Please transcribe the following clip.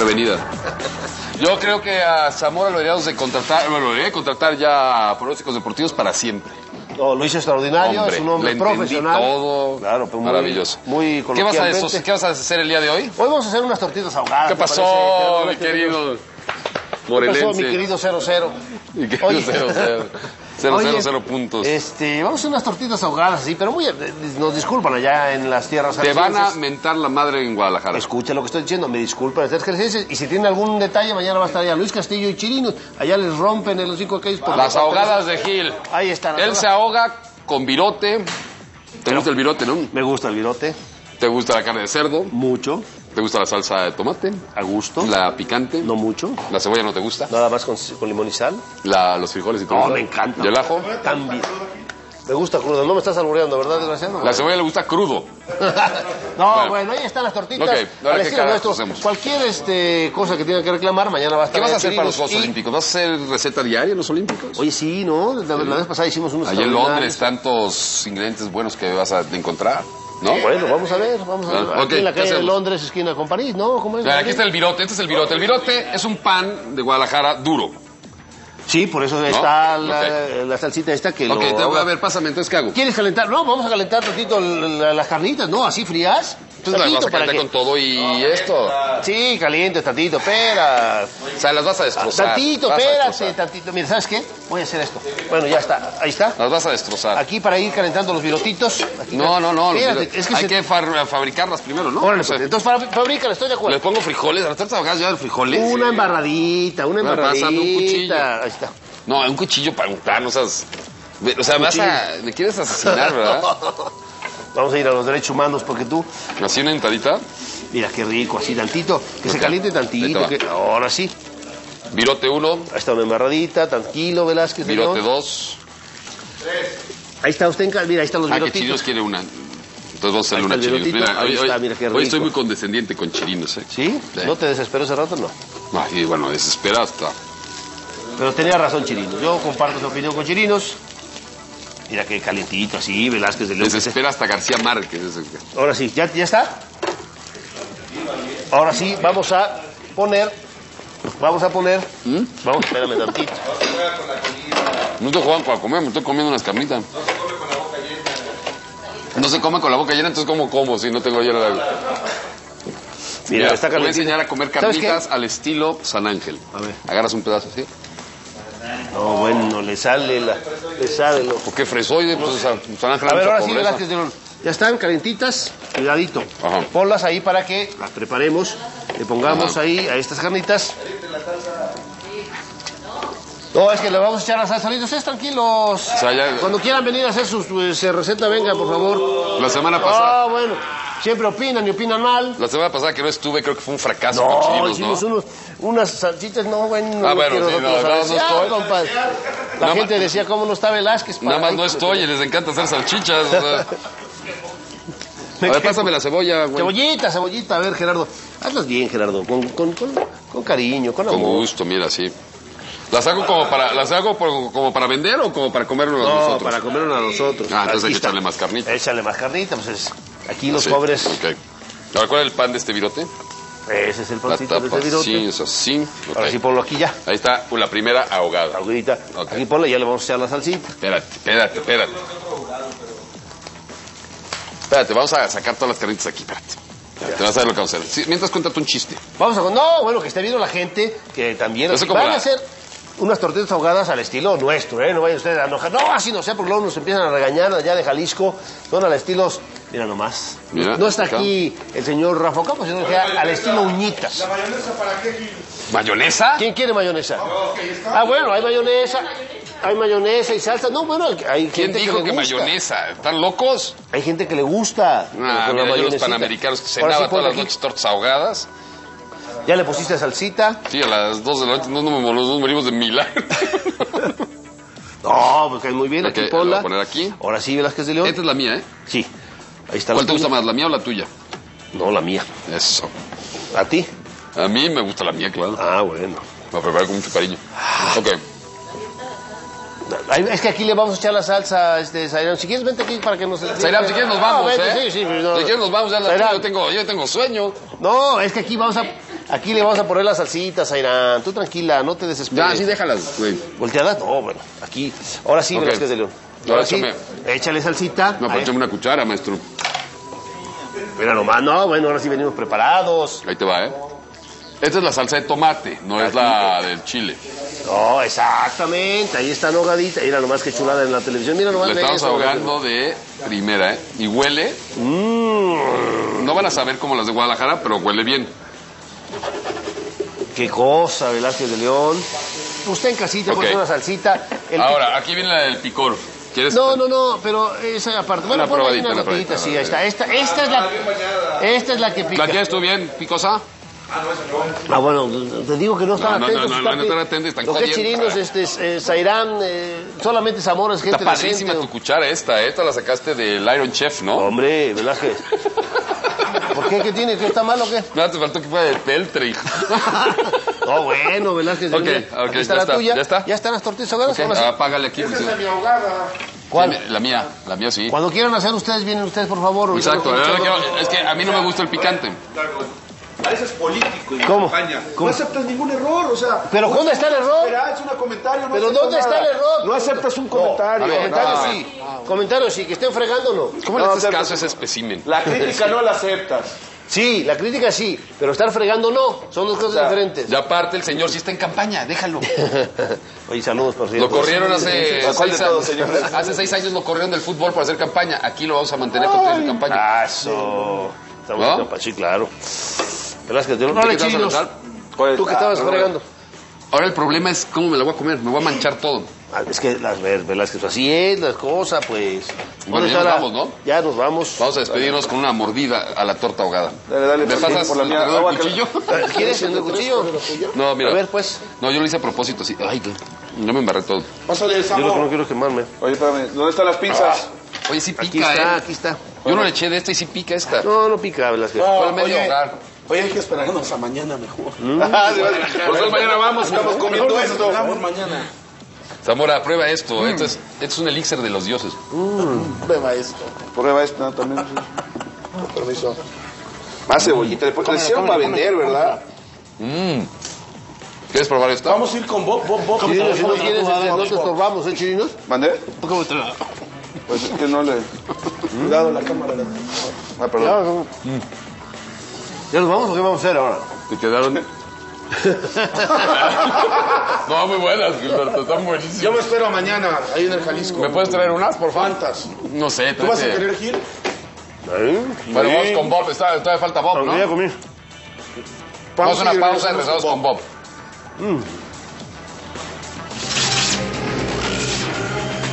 desprevenida. Yo creo que a Zamora lo deberíamos de contratar, bueno, lo debería de contratar ya a pronósticos deportivos para siempre. No, lo hizo extraordinario, Hombre, es un hombre le profesional. Todo. Claro, pero maravilloso. Muy ¿Qué vas, coloquialmente. ¿Qué vas a hacer el día de hoy? Hoy vamos a hacer unas tortitas ahogadas. ¿Qué pasó, mi querido morelense? ¿Qué pasó, mi querido 0-0? Mi querido 0-0. 0-0 puntos. Vamos a hacer unas tortitas ahogadas, sí, pero nos disculpan allá en las tierras Te van a jaliscienses. mentar la madre en Guadalajara. Escucha lo que estoy diciendo, me disculpan las jaliscienses, y si tienen algún detalle, mañana va a estar allá Luis Castillo y Chirinos, allá les rompen el hocico aquellos. Las ahogadas de Gil. Ahí están. Él se ahoga con virote. ¿Te gusta el virote, no? Me gusta el virote. ¿Te gusta la carne de cerdo? Mucho. ¿Te gusta la salsa de tomate? A gusto. ¿La picante? No mucho. ¿La cebolla no te gusta? Nada más con limón y sal. ¿Los frijoles y todo? No, me encanta. ¿Y el ajo? También. Me gusta crudo. No me estás albureando, ¿verdad, desgraciado? La cebolla le gusta crudo. No, bueno, ahí están las tortitas. Ok, ahora al qué estilo carajos nuestro. hacemos. Cualquier cosa que tenga que reclamar, mañana va a estar. ¿Qué vas a allá hacer para los Chirinos Juegos Olímpicos? ¿Vas a hacer receta diaria en los Olímpicos? Oye, sí, ¿no? La vez pasada hicimos unos Allá en extraordinarios. Londres, tantos ingredientes buenos que vas a encontrar, ¿no? Bueno, vamos a ver. Ah, Aquí en la ¿qué calle de hacemos? Londres, esquina con París, ¿no? ¿Cómo es? Mira, aquí está el virote, este es el virote. El virote es un pan de Guadalajara duro. Sí, por eso está Ok. la salsita esta que Ok, te voy a lo... ver, pásame, entonces, ¿qué hago? ¿Quieres calentar? No, vamos a calentar tantito las carnitas, ¿no? Así frías. Entonces las vas a calentar con todo y esto. Sí, caliente, tantito, espera. O sea, las vas a destrozar. Tantito, Vas a espérate, destrozar. tantito. Mira, ¿sabes qué? Voy a hacer esto. Bueno, ya está, ahí está. Las vas a destrozar. Aquí para ir calentando los virotitos. Aquí No. Espérate, es que hay que fabricarlas primero, ¿no? Órale, O sea, pues, entonces fabrícala, estoy de acuerdo. ¿le pongo frijoles? ¿A las tortas ahogadas ya de frijoles? Una embarradita, una Bueno, pásame un cuchillo. embarradita. Ahí está. No, un cuchillo para untar, no seas... O sea, me quieres asesinar, ¿verdad? Vamos a ir a los derechos humanos porque tú... Así una entradita. Mira, qué rico, así tantito. Que se Ok. caliente Ahí tantito. te va. Ahora sí. Virote 1, Ahí está una embarradita, tranquilo, Velázquez. virote señor. 2. Ahí está usted, mira, ahí están los Ah, que virotitos. Chirinos quiere una. Entonces vamos a hacerle Ahí una está el Chirinos. virotito. Ahí está, mira qué hoy estoy rico. muy condescendiente con Chirinos, ¿eh? ¿Sí? ¿No te desesperó ese rato? No. Y bueno, desespera hasta. Pero tenía razón Chirinos. Yo comparto su opinión con Chirinos. Mira qué calientito así, Velázquez de León. Desespera hasta García Márquez. Ahora sí, ¿ya está? Ahora sí, vamos a poner... Vamos, espérame tantito. No estoy jugando para comer, me estoy comiendo unas carnitas. No se come con la boca llena, entonces como si no tengo llena la... Mira, está te voy a calientito. enseñar a comer ¿Sabes qué? carnitas al estilo San Ángel. A ver. Agarras un pedazo así. No, bueno, le sale lo... ¿Por qué fresoide? Pues San Ángel A ver, mucha ahora sí, pobreza. Velázquez de León. Ya están calentitas, cuidadito. Ajá. Ponlas ahí para que las preparemos. Le pongamos Ajá. ahí a estas carnitas. No, es que le vamos a echar la salsa. Ustedes tranquilos. sea, ya- Cuando quieran venir a hacer su receta, venga, por favor. La semana pasada. Ah, bueno. Siempre opinan y opinan mal. La semana pasada que no estuve, creo que fue un fracaso con No, Chirinos, hicimos ¿no? unas salchitas, no, bueno. Ah, bueno, quiero sí, otros, no ¿sabes? estoy. Compadre. La Nada gente más- decía, ¿cómo no está Velázquez? Nada más Ay, no estoy y les encanta hacer salchichas. O sea. A Me ver, quejo. pásame la cebolla, güey. Cebollita, a ver, Gerardo. Hazlas bien, Gerardo, con cariño, con Con amor. gusto, mira, sí. ¿Las hago como para vender o como para comernos No, nosotros? para comerlo a nosotros. Ah, entonces hay Aquí que está. echarle más carnita. Échale más carnita, pues aquí los Sí, pobres. Ok. Ahora, ¿cuál es el pan de este virote? Ese es el La pancito de tapa, ese virote. sí, es así. Ok. Ahora sí ponlo aquí ya. Ahí está la primera ahogada. Ahorita, Ok. aquí ponlo y ya le vamos a echar la salsita. Espérate. Espérate, vamos a sacar todas las carnitas aquí, espérate. Te vas a ver lo que vamos a hacer. Sí, mientras cuéntate un chiste. Vamos a... No, bueno, que esté viendo la gente que también... Eso como van la- a hacer unas tortillas ahogadas al estilo nuestro, ¿eh? No vayan ustedes a enojar. No, así no sea, porque luego nos empiezan a regañar allá de Jalisco. Son al estilo... Mira nomás. Mira, no está acá. aquí el señor Rafa Campos, sino que al estilo Uñitas. ¿Mayonesa? ¿Quién quiere mayonesa? Ah, bueno, hay mayonesa. Hay mayonesa y salsa. No, bueno, hay ¿Quién gente dijo le que gusta. mayonesa? ¿Están locos? Hay gente que le gusta. Ah, con la mira, yo los mayonesita. panamericanos que Ahora cenaban sí, todas ponle las aquí. noches tortas ahogadas. Ya le pusiste salsita. Sí, a las 2 de la noche nos morimos de milagro. No, pues cae muy bien. Ok, Aquí la voy ponla. a poner aquí. Ahora sí, Velázquez de León. Esta es la mía, ¿eh? Sí. Ahí está ¿Cuál la te gusta tuya. más, la mía o la tuya? No, la mía. Eso. ¿A ti? A mí me gusta la mía, claro. Ah, bueno. La preparé con mucho cariño. Ok. Es que aquí le vamos a echar la salsa, Zairán. Si quieres, vente aquí para que nos... Zairán, si quieres nos vamos, vente, ¿eh? Sí, no. Si quieres nos vamos, ya Zairán. yo tengo sueño. No, es que aquí vamos a Aquí le vamos a poner las salsitas, Airán. Tú tranquila, no te desesperes. Ya, sí, déjalas, güey. ¿Volteadas? No, bueno, aquí. Ahora sí, Ok. Velázquez de León. Ahora sí, échame. échale salsita. No, pero Ahí. échame una cuchara, maestro. Mira nomás, no, bueno, ahora sí venimos preparados. Ahí te va, ¿eh? Esta es la salsa de tomate, no es la del chile. No, exactamente, ahí está ahogadita. Mira nomás que chulada en la televisión. Mira nomás. La ve estamos eso, ahogando de primera, ¿eh? Y huele, no van a saber como las de Guadalajara, pero huele bien. Qué cosa, Velázquez de León. Usted en casita, Ok. pues una salsita. Ahora, aquí viene la del picor. ¿Quieres? No, pero esa aparte. Bueno, Una ponle ahí probadita, una una gotita, probadita. sí, ahí está. Esta es la que pica. ¿La quieres tú bien, picosa? Ah, bueno, te digo que no están No, atentos. no están atentos, están Los que jodiendo. chirinos, Zairán, solamente Zamora es gente Está padrísima decente. tu cuchara esta la sacaste del Iron Chef, ¿no? Hombre, Velázquez. ¿Por qué? ¿Qué tiene? ¿Qué está mal o qué? No, te faltó que fuera de peltre, hijo. No, bueno, Velázquez. Ok, mira, ok, aquí está ya la está, tuya. ¿ya está? Ya están las tortillas ahogadas. Ok, Ahora sí. apágale aquí. Pues, ¿Cuál? la mía sí. Cuando quieran hacer ustedes, vienen ustedes, por favor. ahorita Exacto, lo la verdad conversamos. que es que a mí no me gusta el picante. Pareces político y ¿Cómo? campaña. ¿Cómo? No aceptas ningún error, o sea. ¿Pero no dónde está el error? Espera, es un comentario. No ¿Pero aceptas dónde está nada. el error? No aceptas un comentario. a ver, Comentarios no. sí. Comentarios sí, que estén fregando no. ¿Cómo No, le haces aceptas- caso a ese espécimen? La crítica no la aceptas. Sí, la crítica sí, pero estar fregando no. Son dos cosas sea, diferentes. Ya aparte el señor sí está en campaña, déjalo. Oye, saludos, por Lo cierto. corrieron hace ¿A cuál de 6 todos, años. señor? Hace 6 años lo corrieron del fútbol para hacer campaña. Aquí lo vamos a mantener para hacer campaña. Eso. Estamos ¿No? en campaña, sí, claro. Velázquez, no ¿De le qué te vas a chirinos. lanzar? Tú que estabas fregando. Ahora el problema es cómo me la voy a comer. Me voy a manchar todo. Ah, es que las Velázquez, así es las cosas, pues. Bueno, ¿Dónde ya está nos la- vamos, ¿no? Ya nos vamos. Vamos a despedirnos con una mordida a la torta ahogada. Dale, ¿Me pasas por la el mía. tenedor, Agua el que- cuchillo? ¿Quieres el cuchillo? No, mira. A ver, pues. No, yo lo hice a propósito, sí. Ay, no me embarré todo. Pásale el Yo lo que no sabor. quiero es quemarme. Oye, espérame, ¿dónde están las pinzas? Oye, sí Aquí pica, está, ¿eh? aquí está. Yo no le eché de esta y sí pica esta. No, no pica, Velázquez. Fue al medio hogar. Oye, hay que esperarnos a mañana mejor. Pues mañana vamos. Estamos comiendo esto. Vamos mañana. Zamora, prueba esto. Esto es un elixir de los dioses. Prueba esto. Prueba esto también. Con permiso. Más cebollita. Le hicieron para vender, ¿verdad? ¿Quieres probar esto? Vamos a ir con Bob. Chirinos, si no quieres, no te estorbamos, ¿eh, Chirinos? ¿Mandé? Pues es que no le... Cuidado la cámara. Ah, perdón. ¿Ya nos vamos o qué vamos a hacer ahora? Te quedaron. No, muy buenas, Gilberto. Están buenísimas. Yo me espero mañana, ahí en el Jalisco. ¿Me puedes traer unas, por favor? ¿Cuántas? No sé, ¿Tú vas a tráete. querer, Gil? Bueno, vamos con Bob. Todavía falta Bob, Aunque ¿no? ya comí. Vamos a una y pausa y regresamos regresamos con Bob.